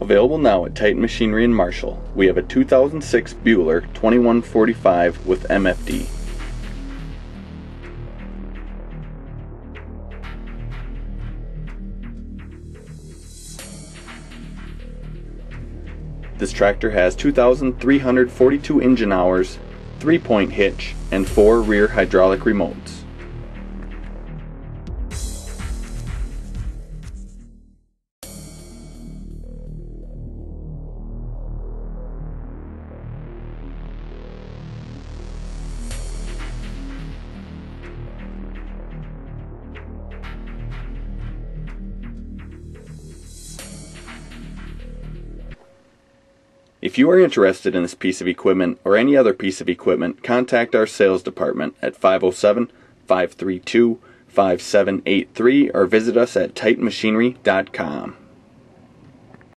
Available now at Titan Machinery in Marshall. We have a 2006 Buhler 2145 with MFD. This tractor has 2,342 engine hours, 3-point hitch, and 4 rear hydraulic remotes. If you are interested in this piece of equipment or any other piece of equipment, contact our sales department at 507-532-5783 or visit us at titanmachinery.com.